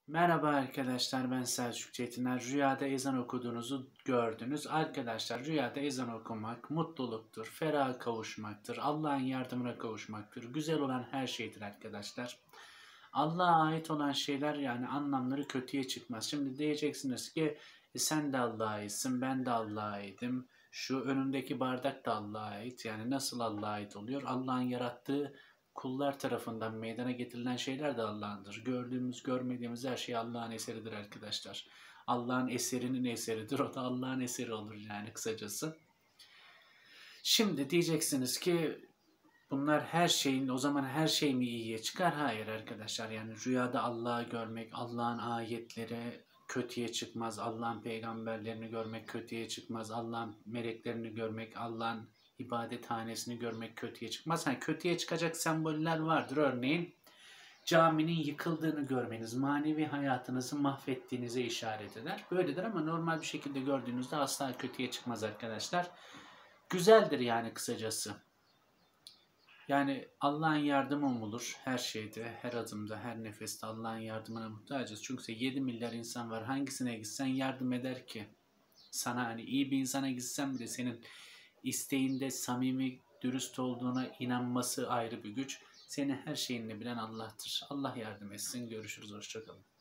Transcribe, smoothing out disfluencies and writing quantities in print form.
Merhaba arkadaşlar, ben Selçuk Çetiner. Rüyada ezan okuduğunuzu gördünüz. Arkadaşlar, rüyada ezan okumak mutluluktur, feraha kavuşmaktır, Allah'ın yardımına kavuşmaktır. Güzel olan her şeydir arkadaşlar. Allah'a ait olan şeyler, yani anlamları kötüye çıkmaz. Şimdi diyeceksiniz ki sen de Allah'a aitsin, ben de Allah'a aitim. Şu önündeki bardak da Allah'a ait. Yani nasıl Allah'a ait oluyor? Allah'ın yarattığı kullar tarafından meydana getirilen şeyler de Allah'ındır. Gördüğümüz, görmediğimiz her şey Allah'ın eseridir arkadaşlar. Allah'ın eserinin eseridir. O da Allah'ın eseri olur yani kısacası. Şimdi diyeceksiniz ki bunlar her şeyin, o zaman her şey mi iyiye çıkar? Hayır arkadaşlar. Yani rüyada Allah'ı görmek, Allah'ın ayetleri kötüye çıkmaz. Allah'ın peygamberlerini görmek kötüye çıkmaz. Allah'ın meleklerini görmek, Allah'ın ibadethanesini görmek kötüye çıkmaz. Yani kötüye çıkacak semboller vardır. Örneğin caminin yıkıldığını görmeniz, manevi hayatınızı mahvettiğinize işaret eder. Böyledir ama normal bir şekilde gördüğünüzde asla kötüye çıkmaz arkadaşlar. Güzeldir yani kısacası. Yani Allah'ın yardımı umulur her şeyde, her adımda, her nefeste Allah'ın yardımına muhtacız. Çünkü 7 milyar insan var. Hangisine gitsen yardım eder ki? Sana hani iyi bir insana gitsen bile senin isteğinde samimi, dürüst olduğuna inanması ayrı bir güç. Seni her şeyinle bilen Allah'tır. Allah yardım etsin. Görüşürüz. Hoşça kalın.